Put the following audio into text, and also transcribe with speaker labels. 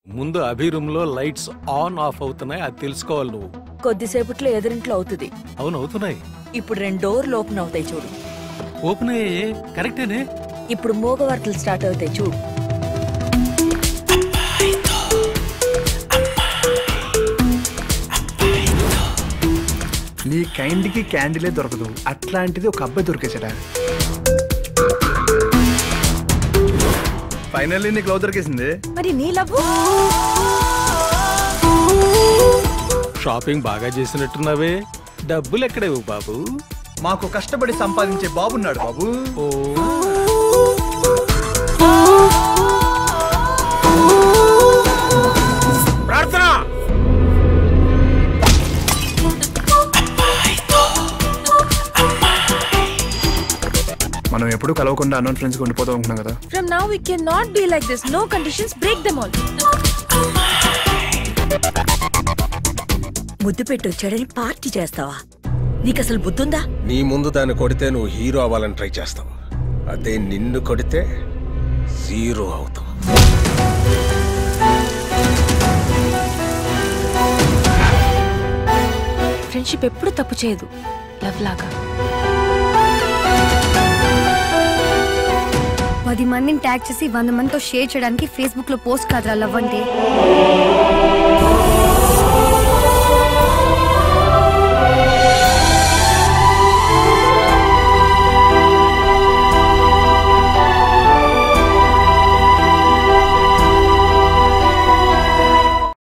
Speaker 1: ముందు అభి రూమ్ లో lights on off అవుతున్నాయి, అది తెలుసుకోవాలి నువ్వు.
Speaker 2: కొద్దిసేపట్లో ఎదురింట్లో అవుతుంది.
Speaker 1: అవును అవుతున్నాయి.
Speaker 2: ఇప్పుడు 2 డోర్లు ఓపెన్ అవుతాయి చూడు.
Speaker 1: ఓపెన్ అయ్యే కరెక్టేనే.
Speaker 2: ఇప్పుడు మూగవార్తలు స్టార్ట్ అవుతాయి చూడు.
Speaker 3: నీ కైండ్ కి క్యాండిలే దొరకదు, అట్లాంటిది ఒక అబ్బాయి దొరికేసాడా? ఫైనల్లీ నీకు లవ్ దొరికేసింది.
Speaker 2: మరి నీ లవ్?
Speaker 1: షాపింగ్ బాగా చేసినట్టున్నావే, డబ్బులు ఎక్కడేవు బాబు?
Speaker 3: మాకు కష్టపడి సంపాదించే బాబున్నాడు బాబు.
Speaker 1: ఓ
Speaker 3: ప్రార్థన. మనం ఎప్పుడు కలవకుండా అన్నోన్ ఫ్రెండ్స్ ఉండిపోతూ ఉంటున్నాం కదా.
Speaker 2: From now we cannot be like this. No conditions, break them all. ముద్దు పెట్టి వచ్చాడని పార్టీ చేస్తావా? నీకు అసలు బుద్ధుందా?
Speaker 4: నీ ముందు దాన్ని కొడితే నువ్వు హీరో అవ్వాలని ట్రై చేస్తావు, అదే నిన్ను కొడితే జీరో అవుతావు.
Speaker 5: ఫ్రెండ్షిప్ ఎప్పుడు తప్పు చేయదు, లవ్ లాగా.
Speaker 6: 10 మందిని ట్యాగ్ చేసి 100 మందితో షేర్ చేయడానికి ఫేస్బుక్ లో పోస్ట్ కాదురా లవ్ అంటే.